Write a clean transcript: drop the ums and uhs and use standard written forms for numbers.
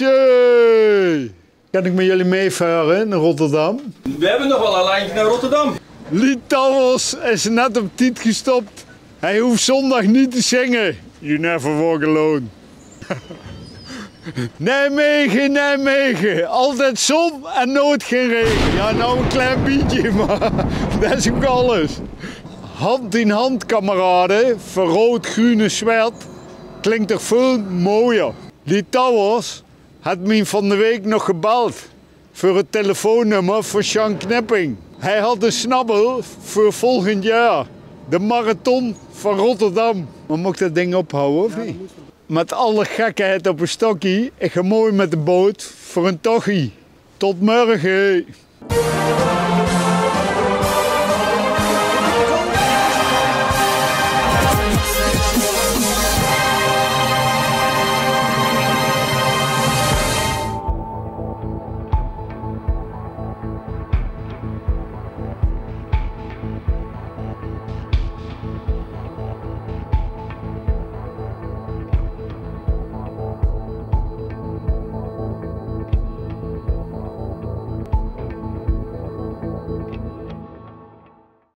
Tjee! Kan ik met jullie meevaren naar Rotterdam? We hebben nog wel een lijntje naar Rotterdam. Litouwers is net op tijd gestopt. Hij hoeft zondag niet te zingen. You never walk alone. Nijmegen, Nijmegen. Altijd zon en nooit geen regen. Ja, nou een klein beetje, maar dat is ook alles. Hand in hand, kameraden, voor rood-groene zwart. Klinkt toch veel mooier. Litouwers had me van de week nog gebeld voor het telefoonnummer van Sean Knepping. Hij had een snabbel voor volgend jaar. De marathon van Rotterdam. Maar mocht dat ding ophouden of niet? Met alle gekheid op een stokje. Ik ga mooi met de boot voor een tochie. Tot morgen.